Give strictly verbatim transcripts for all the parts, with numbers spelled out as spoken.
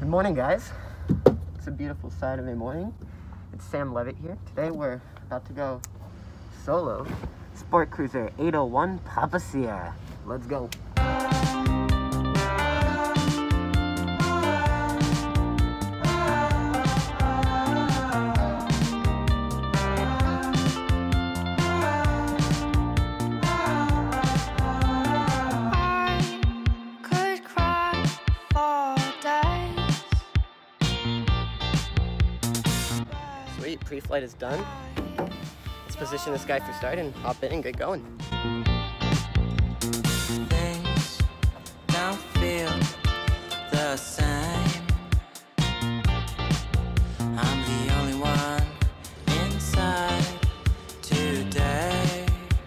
Good morning, guys. It's a beautiful Saturday morning. It's Sam Levitt here. Today we're about to go solo. Sport Cruiser eight oh one Papa Sierra. Let's go. Sweet, pre-flight is done. Let's position this guy for start and hop in and get going. Things don't feel the same. I'm the only one inside today.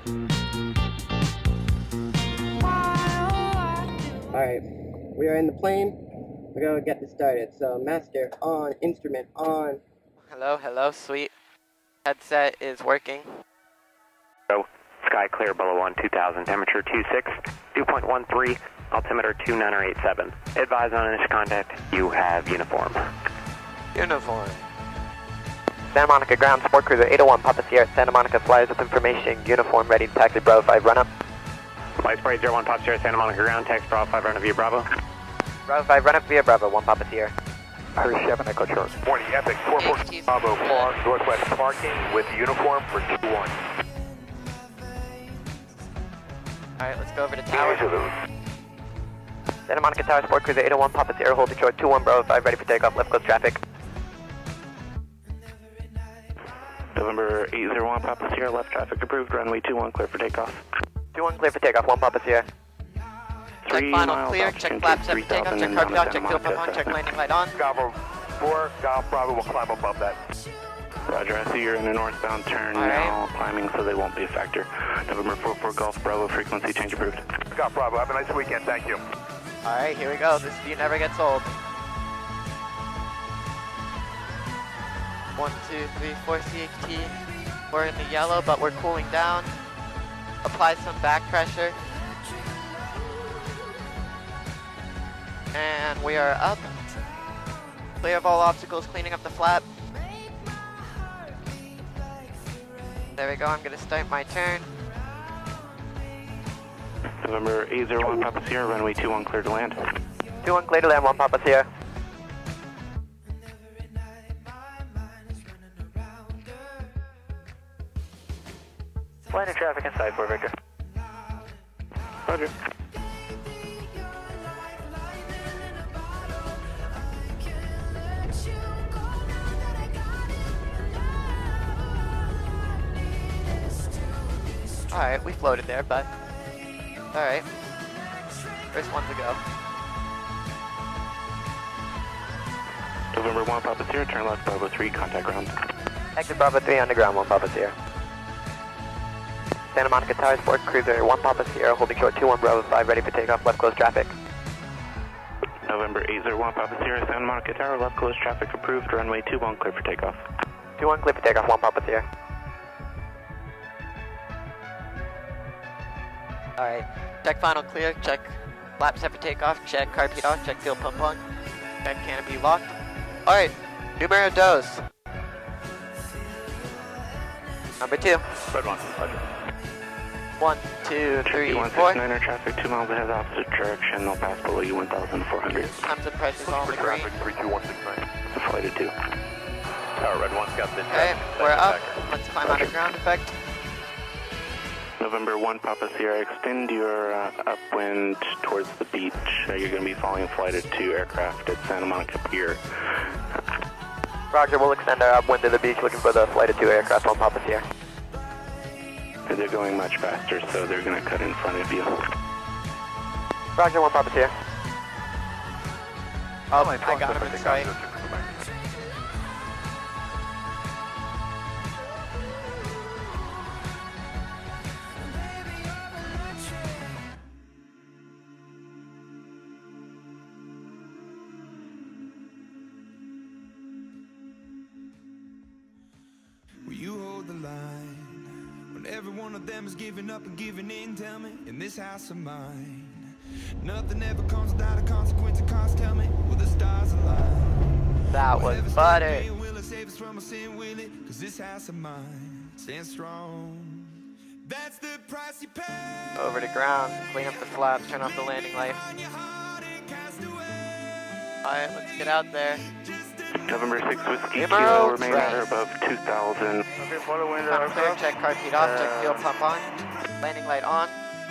Alright, we are in the plane. We're gonna get this started. So, master on, instrument on. Hello, hello, sweet. Headset is working. So, sky clear below one two thousand, temperature two six, dew point one three, altimeter two nine eight seven. Advise on initial contact, you have uniform. Uniform. Santa Monica ground, Sport Cruiser eight oh one, Papa Sierra, Santa Monica flies with information, uniform ready to taxi Bravo five, run up. Flight spray zero one, Papa Sierra, Santa Monica ground, taxi Bravo five, run up via Bravo. Bravo five, run up via Bravo, one Papa Sierra. Hurry seven, Echo Charlie. Morning, Epic, four four Bravo, far northwest parking with uniform for two one. Alright, let's go over to tower. Santa Monica Tower, Sport Cruiser eight oh one, Papa Sierra, holding short, two one Bravo five, ready for takeoff, left coast traffic. November eight oh one, Papa Sierra, left traffic approved, runway two one, clear for takeoff. two one, clear for takeoff, one Papa Sierra. Check final clear, check flaps set for takeoff, check carpet off, check fuel pump on, check landing light on. Bravo four, Golf Bravo will climb above that. Roger, I see you're in a northbound turn All now, right. climbing, so they won't be a factor. November four four, Golf Bravo, frequency change approved. Golf Bravo, have a nice weekend, thank you. Alright, here we go. This view never gets old. One, two, three, four C H T. We're in the yellow, but we're cooling down. Apply some back pressure. And we are up. Clear of all obstacles, cleaning up the flap. There we go, I'm gonna start my turn. November eight oh one, Papa Sierra, runway two one, clear to land. two one, clear to land, one Papa Sierra. Line of traffic inside for Victor. Roger. Alright, we floated there, but alright. First one to go. November one, Papa Sierra, turn left, Bravo three, contact ground. Exit Bravo three, underground, one Papa Sierra. Santa Monica Tower, Sport Cruiser, one Papa Sierra, holding short, two one Bravo five, ready for takeoff, left close traffic. November eight oh one, Papa Sierra, Santa Monica Tower, left close traffic approved, runway two one, clear for takeoff. two one, clear for takeoff, one Papa Sierra. Alright, check final clear, check flap set for takeoff, check carpet off, check fuel pump on, check canopy locked. Alright, numero dos. Number two. Red one, Roger. One, two, three, one four. six niner traffic, two miles ahead, opposite direction, no pass below you, one thousand four hundred. Times and pressures all For in the green. traffic, three two one six nine. Flight of two. Tower, Red one's got this. Alright, we're up. Let's climb out of ground effect. November one, Papa Sierra, extend your uh, upwind towards the beach. Uh, you're going to be following flight of two aircraft at Santa Monica Pier. Roger, we'll extend our upwind to the beach looking for the flight of two aircraft, one Papa Sierra. They're going much faster, so they're going to cut in front of you. Roger, one Papa Sierra. Oh, I got him in sight. Will you hold the line when every one of them is giving up and giving in? Tell me, in this house of mine, nothing ever comes without a consequence of cost. Tell me, will the stars align? That was butter. Over to ground, clean up the flaps, turn off the landing light. Alright, let's get out there. November six Whiskey Kilo, remain at or above two thousand. Okay, follow wind Pump clear, aircraft. check car heat off, check fuel pump on. Landing light on.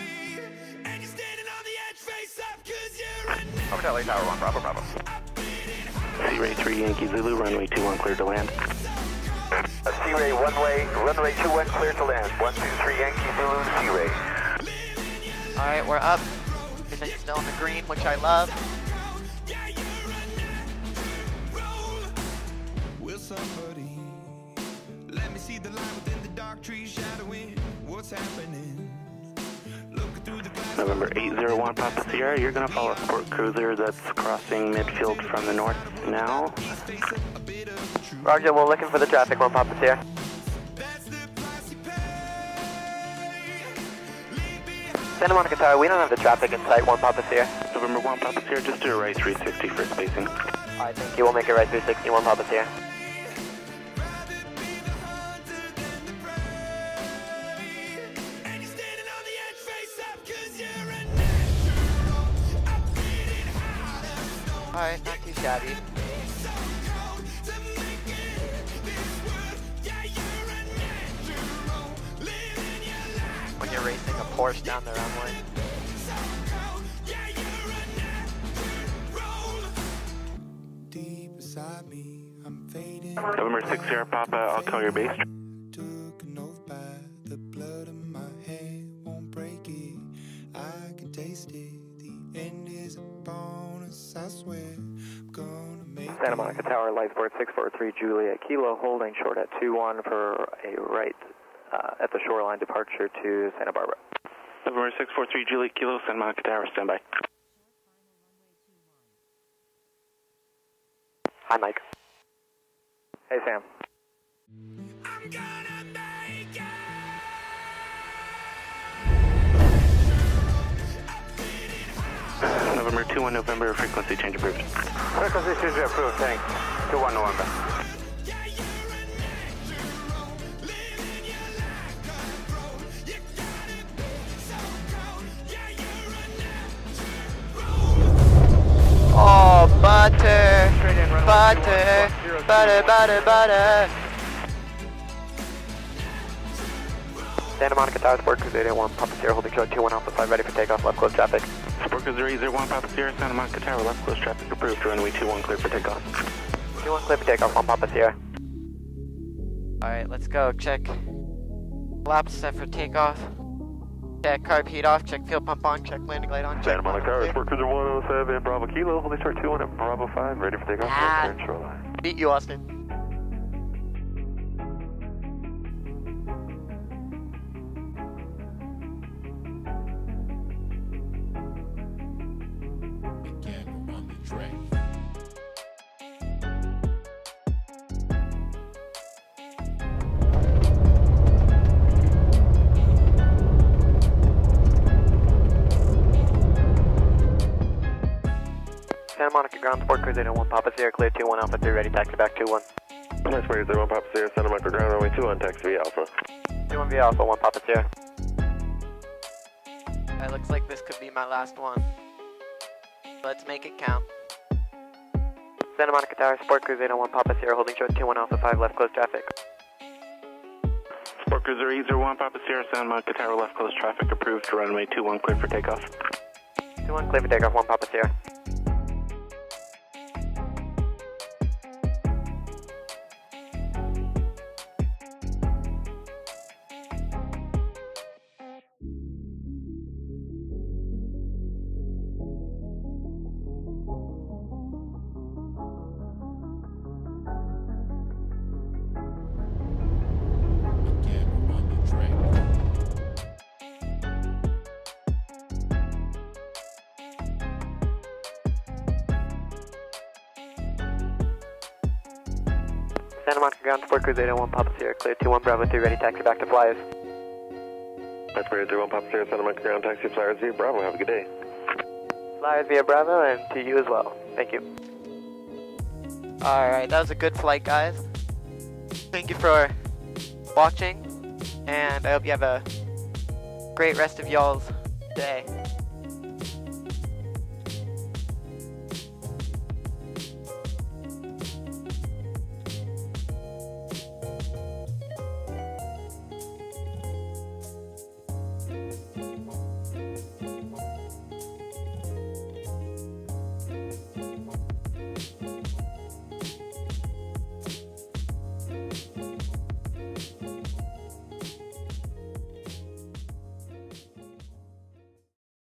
Hotel eight Tower one, Bravo, Bravo. Sea-Ray three Yankee Zulu, runway two one clear to land. Uh, Sea-Ray one way, runway two one clear to land. one two three Yankee Zulu, Sea-Ray. Alright, we're up. Everything's still in the green, which I love. Will somebody let me see the light within the dark trees shadowing what's happening? Looking through the glass. November eight zero one Papa Sierra, you're going to follow a sport cruiser that's crossing midfield from the north now. Roger, we're looking for the traffic, one Papa Sierra. Santa Monica Tower, we don't have the traffic in sight, one Papa Sierra. November one Papa Sierra, just do a right three sixty for spacing. Alright, thank you, we'll make it right three sixty, one Papa Sierra. Alright, not too shabby. When you're racing a Porsche down the runway. Deep beside me, I'm fading. November six Sierra Papa, I'll call your base. Took an oath by the blood in my head, won't break it. I can taste it. The end is upon us, I swear. I'm gonna make Santa Monica Tower, light sport six four three Juliet Kilo, holding short at two one for a right uh, at the shoreline departure to Santa Barbara. November six four three Juliet Kilo, Santa Monica Tower, standby. Hi, Mike. Hey, Sam. I'm gonna make it. November two one November, frequency change approved. Frequency change approved, thanks. two one November. Oh, butter, butter, butter, butter, butter. Santa Monica Tower, Sport Cruiser eight one, Papa Sierra, holding short two one Alpha five, ready for takeoff, left close traffic. Sport Cruiser eight zero one Papa Sierra, Santa Monica Tower, left close traffic approved, runway two one clear for takeoff. two one clear for takeoff, one Papa Sierra. Alright, let's go, check flaps set for takeoff. Check carb heat off, check fuel pump on, check landing light on, check Santa Monica Tower, Sport Cruiser one oh seven, Bravo Kilo, holding short two one at Bravo five, ready for takeoff, Ah. clear shoreline. Beat you, Austin. Santa Monica ground, Sport Cruiser eight one, Papa Sierra, clear two one Alpha three, ready, taxi back two one. Nice Sport Cruiser one Papa Sierra, Santa Monica ground, runway two one, taxi via Alpha. two one via Alpha, one Papa Sierra. It looks like this could be my last one. Let's make it count. Santa Monica Tower, Sport Cruiser eight one, Papa Sierra, holding short two one Alpha five, left close traffic. Sport Cruiser eight zero one Papa Sierra, Santa Monica Tower, left close traffic approved, runway two one clear for takeoff. two one clear for takeoff, one Papa Sierra. Santa Monica ground, Sport Cruiser eight one, Papa Sierra, clear two one Bravo three, ready, taxi back to Flyers. Nice Sport Cruiser one Papa Sierra, Santa Monica ground, taxi Flyers via Bravo, have a good day. Flyers via Bravo, and to you as well. Thank you. Alright, that was a good flight, guys. Thank you for watching, and I hope you have a great rest of y'all's day.